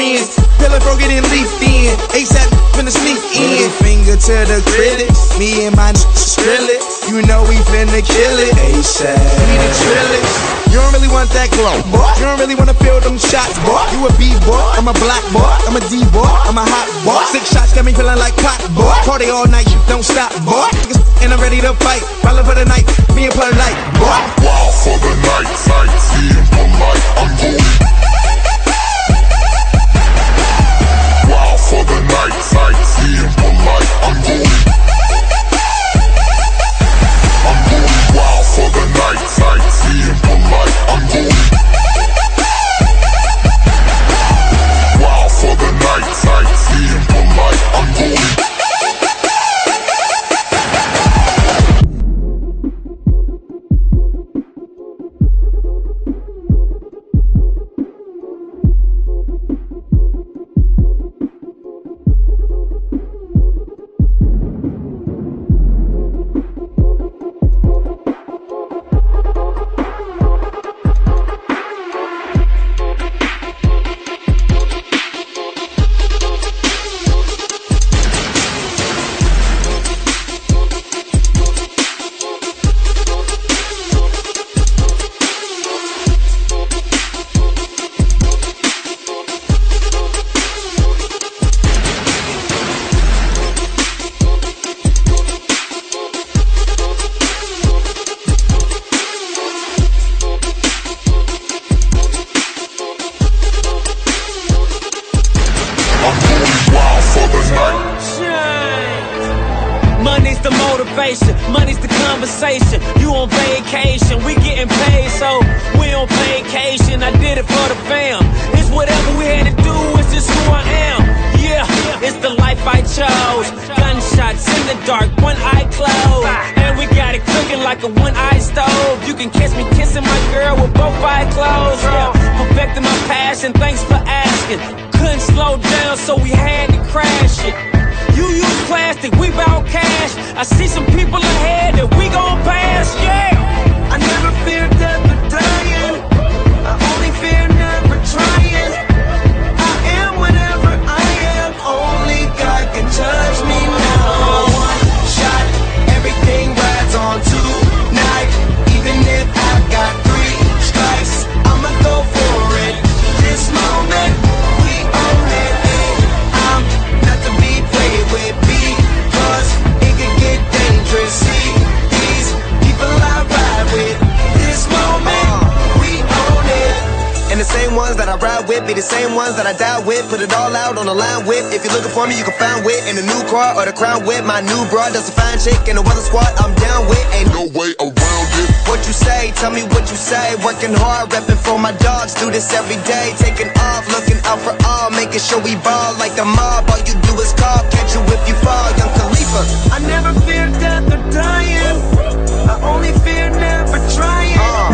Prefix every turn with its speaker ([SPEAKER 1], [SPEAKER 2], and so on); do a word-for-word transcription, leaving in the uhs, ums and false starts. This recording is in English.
[SPEAKER 1] friends. Feeling broken and leafed in. ASAP finna sneak in. Middle finger to the critics. Me and my Skrillex. You know we finna kill it. ASAP. We the Trillix. You don't really want that glow, boy. You don't really wanna feel them shots, boy. You a B-boy, I'm a black boy. I'm a D-boy, I'm a hot boy. Six shots got me feeling like pot, boy. Party all night, don't stop, boy. And I'm ready to fight. Rolling for the night, being polite, boy.
[SPEAKER 2] Wild for the night, sightseeing polite. I'm going. Wild for the night, sightseeing polite. I'm going. I'm going wild for the night, sightseeing polite. I'm going. Wild for the night, sightseeing polite. I'm going.
[SPEAKER 3] Money's the motivation, money's the conversation. You on vacation, we getting paid, so we on vacation. I did it for the fam. It's whatever we had to do, it's just who I am. Yeah, it's the life I chose. Gunshots in the dark, one eye closed, and we got it cooking like a one-eye stove. You can kiss me kissing my girl with both eyes closed. Yeah, perfecting my passion, thanks for asking. Couldn't slow down, so we had to crash it. You use plastic, we bout cash. I see some people ahead that we gon' pass, yeah.
[SPEAKER 4] I never fear death or dying. I only fear never trying. I am whatever I am. Only God can judge me now. One shot, everything rides on tonight. Even if I've got three strikes, I'ma go for it. This moment, we own it. I'm not to be played with, because it could get dangerous. See, these people I ride with. This moment, we own it.
[SPEAKER 5] And the same ones that I ride with be the same ones that I die with. Put it all out on the line with. If you're looking for me, you can find wit in a new car or the crown with. My new broad does a fine chick in the weather squad. I'm down with. Ain't no way around it. What you say? Tell me what you say. Working hard, repping for my dogs. Do this every day. Taking off, looking out for all. Making sure we ball like the mob. All you do is call. Catch you if you fall. Young Khalifa.
[SPEAKER 4] I never fear death or dying. I only fear never trying.
[SPEAKER 5] Uh.